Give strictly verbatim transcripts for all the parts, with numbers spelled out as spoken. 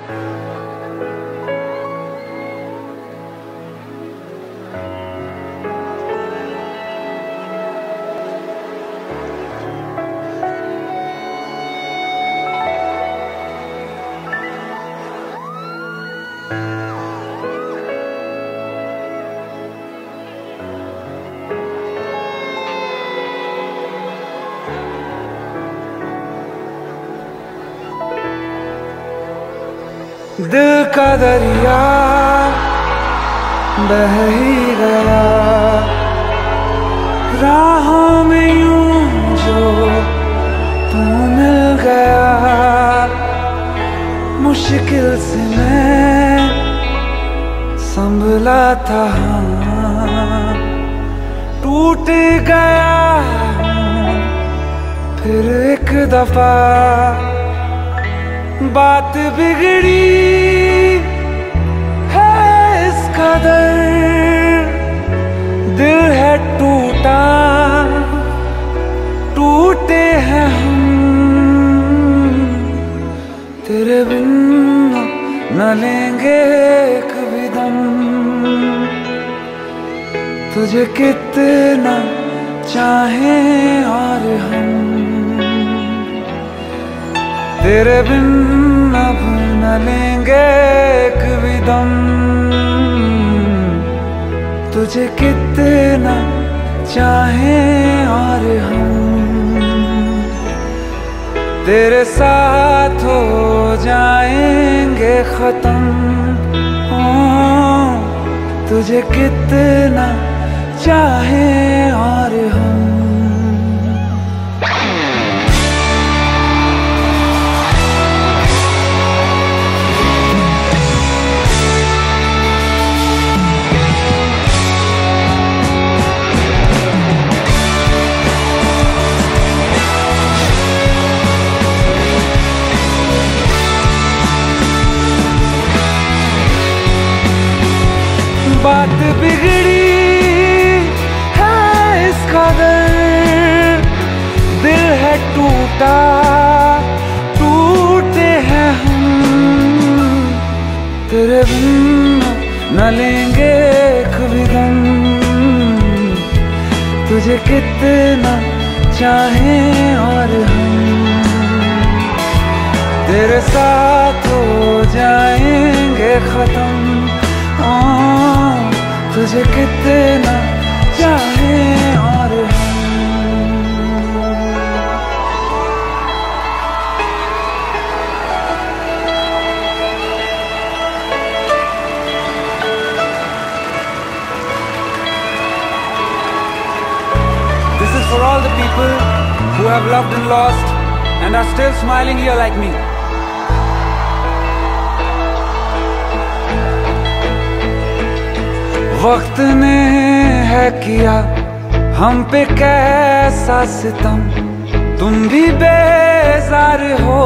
दिल का दरिया बह ही गया राहों में यूं जो तू मिल गया। मुश्किल से मैं संभला था, टूट गया फिर एक दफा। बात बिगड़ी है इस कदर, दिल है टूटा, टूटे हैं हम। तेरे बिन न लेंगे एक भी दम, तुझे कितना चाहें और हम। तेरे बिन अब न लेंगे एक भी दम, तुझे कितना चाहें और हम। तेरे साथ हो जाएंगे खत्म, हाँ, तुझे कितना चाहें और हम। बात बिगड़ी है इस कदर, दिल है टूटा, टूटे हैं हम। तेरे बिन न लेंगे एक भी दम, तुझे कितना चाहें और हम। तेरे साथ हो जाएंगे खत्म, तुझे कितना चाहें और हम। This is for all the people who have loved and lost and are still smiling here like me. वक्त ने है किया हम पे कैसा सितम, तुम भी बेजार हो,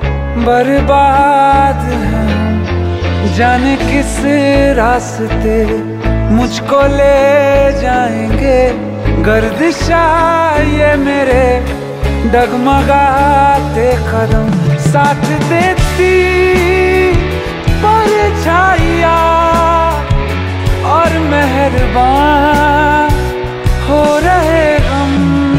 बर्बाद हैं। जाने किस रास्ते मुझको ले जाएंगे, गर्दिशा ये मेरे डगमगाते कदम। साथ देती परछाइयाँ और मेहरबान हो रहे हम।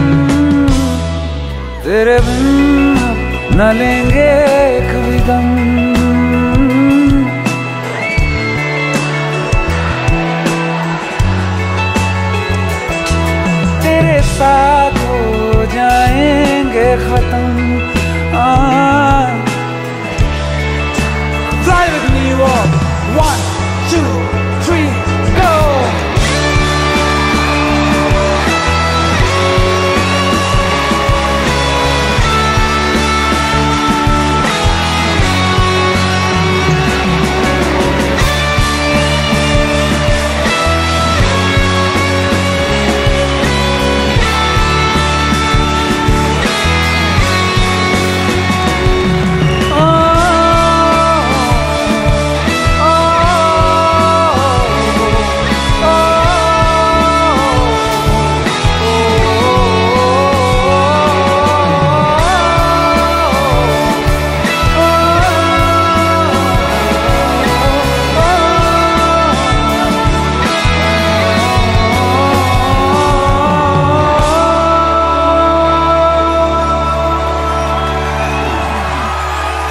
तेरे बिन न लेंगे एक भी दम, तेरे साथ हो जाएंगे खत्म। Fly with me, walk. One, two, three, go.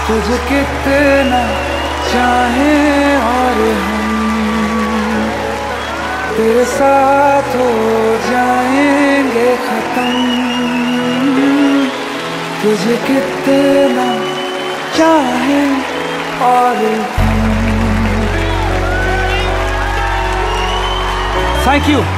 तुझे कितना चाहें और हम तेरे साथ हो जाएंगे खत्म। तुझे कितना चाहें और हम। Thank you.